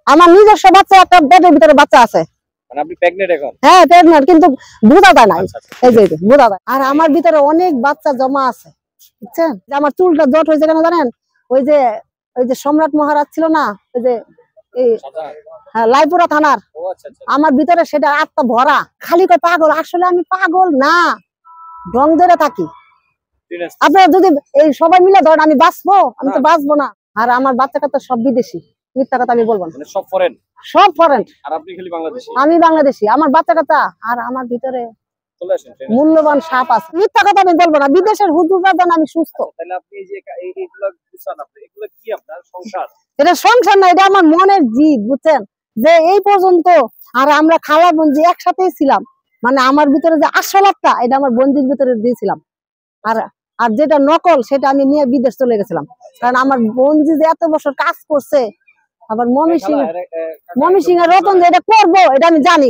আমার নিজস্ব বাচ্চা একটা পেটের ভিতরে বাচ্চা আছে। মানে আপনি প্রেগন্যান্ট এখন? হ্যাঁ প্রেগন্যান্ট, কিন্তু বোঝা যায় না। আচ্ছা, এই যে বোঝা যায়। আর আমার ভিতরে অনেক বাচ্চা জমা আছে, বুঝছেন? যে আমার চুলটা জট হয়েছে কেন জানেন? ওই যে সম্রাট মহারাজ ছিল না, ওই যে এই লাইপুরা থানার, আমার ভিতরে সেটা আত্মা ভরা। খালি কয় পাগল, আসলে আমি পাগল না, ঢং ধরে থাকি। আপনারা যদি এই সবাই মিলে ধরেন আমি বাঁচবো, আমি তো বাঁচবো না। আর আমার বাচ্চা কাচ্চা সব বিদেশি, মিথ্যা কথা আমি বলবো না। সব ফরেন? সব ফরেন। আর আপনি খালি বাংলাদেশি? আমি বাংলাদেশি। আমার বাচ্চা কাচ্চা আর আমার ভিতরে মূল্যবান সাপ আছে। মিথ্যা কথা আমি বলবো না। বিদেশের হুজুররা জান আমি সুস্থ। তাহলে আপনি এই যে এইগুলা গুছান, আপনি এগুলা কি আপনার সংসার? এটা সংসার না, এটা আমার মনের জিদ, বুঝছেন? যে এই পর্যন্ত আর আমরা খালা বন্ধু একসাথেই ছিলাম। মানে আমার ভিতরে যে আসলটা, এটা আমার বন্ধুর ভিতরে দিয়েছিলাম। আর আর যেটা নকল সেটা আমি নিয়ে বিদেশ চলে গেছিলাম। কারণ আমার বন্ধু যে এত বছর কাজ করছে, আবার ময়মনসিংহ এর রতন যে এটা করবো, এটা আমি জানি,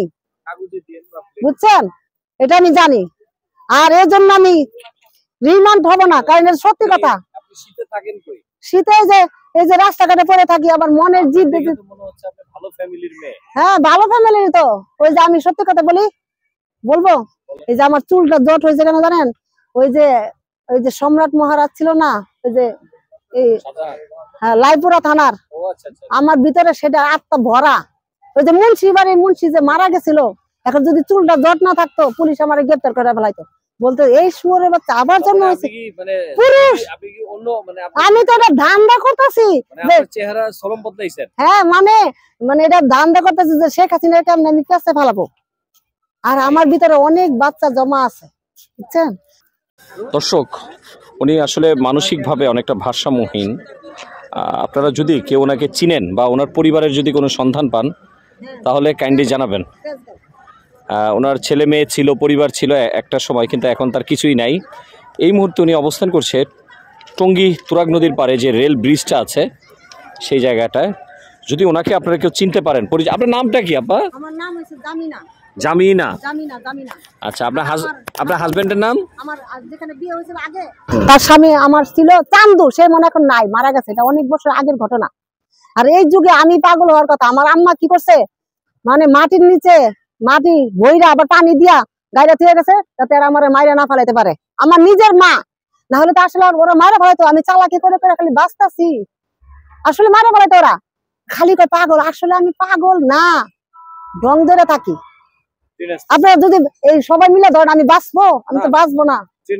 বুঝছেন? এটা আমি জানি। আর এর জন্য আমি রিমান্ড হব না, কারণ এটা সত্যি কথা। শীতে থাকেন কই? শীতে যে এই যে রাস্তাঘাটে পড়ে থাকি, আবার মনের জিদ দেখে মনে হচ্ছে আপনি ভালো ফ্যামিলির মেয়ে। হ্যাঁ ভালো ফ্যামিলির তো। ওই যে আমি সত্যি কথা বলবো, এই যে আমার চুলটা জট হয়েছে কেন জানেন? ওই যে সম্রাট মহারাজ ছিল না, ওই যে এই লাইপুরা থানার, আমার ভিতরে সেটা আত্মা ভরা। ওই যে মুন্সি যে মারা গেছিল, এখন যদি চুলটা জট না থাকতো, পুলিশ আমার গ্রেপ্তার করে ফেলাইতো। বলতে এই শুয়োরের বাচ্চা আবার জন্ম হয়েছে পুরুষ। আমি তো এটা ধান্দা করতেছি, চেহারা সরম বদলাইছেন। হ্যাঁ মানে এটা ধান্দা করতেছি যে শেখ হাসিনাকে আমি কাছে ফেলাবো। আর আমার ভিতরে অনেক বাচ্চা জমা আছে, বুঝছেন? দর্শক, উনি আসলে মানসিকভাবে অনেকটা ভারসাম্যহীন। আপনারা যদি কেউ ওনাকে চিনেন বা ওনার পরিবারের যদি কোনো সন্ধান পান, তাহলে কাইন্ডলি জানাবেন। ওনার ছেলে মেয়ে ছিল, পরিবার ছিল একটা সময়, কিন্তু এখন তার কিছুই নাই। এই মুহূর্তে উনি অবস্থান করছে টঙ্গী তুরাগ নদীর পাড়ে যে রেল ব্রিজটা আছে সেই জায়গাটায়। যদি ওনাকে আপনারা কেউ চিনতে পারেন, আপনার নামটা কি আপা? আমার নাম হচ্ছে জামিনা। জামিনা? জামিনা। আচ্ছা, আপনার হাজবেন্ডের নাম? আমার যেখানে বিয়ে হয়েছিল আগে, তার স্বামী আমার ছিল চান্দু, সে মনে এখন নাই, মারা গেছে। এটা অনেক বছর আগের ঘটনা। আর এই যুগে আমি পাগল হওয়ার কথা। আমার আম্মা কি করছে, মানে মাটির নিচে মাটি বইরা আবার পানি দিয়া গাইরা থুয়ে গেছে, যাতে আর আমার মাইরা না ফেলাইতে পারে। আমার নিজের মা, না হলে তো আসলে ওরা মারা ফেলাইতো। আমি চালাকি করে খালি বাঁচতাছি, আসলে মারা ফেলাইতো ওরা। খালি কয় পাগল, আসলে আমি পাগল না, ঢং ধরে থাকি। আপনারা যদি এই সবাই মিলে ধরেন আমি বাঁচবো, আমি তো বাঁচবো না।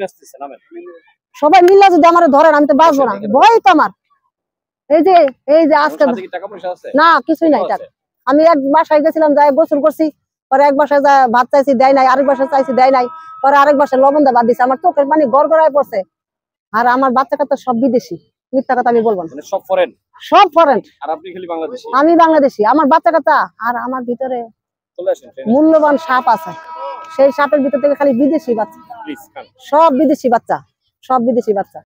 সবাই মিলে যদি আমার ধরেন, আমি তো বাঁচবো না। ভয় তো আমার। এই যে আজকে না কিছুই নাই। আমি এক বাসায় গেছিলাম, যাই গোসল করছি, পরে এক বাসায় যা ভাত চাইছি দেয় নাই, আরেক বাসায় চাইছি দেয় নাই, পরে আরেক বাসায় লবণ দা বাদ দিছে। আমার চোখের পানি গড়গড়ায় পড়ছে। আর আমার বাচ্চা কাচ্চা সব বিদেশি, মিথ্যা কথা আমি বলবো না। সব ফরেন? সব ফরেন। আর আপনি খালি বাংলাদেশি? আমি বাংলাদেশি। আমার বাচ্চা কাচ্চা আর আমার ভিতরে মূল্যবান সাপ আছে। সেই সাপের ভিতর থেকে খালি বিদেশি বাচ্চা, সব বিদেশি বাচ্চা।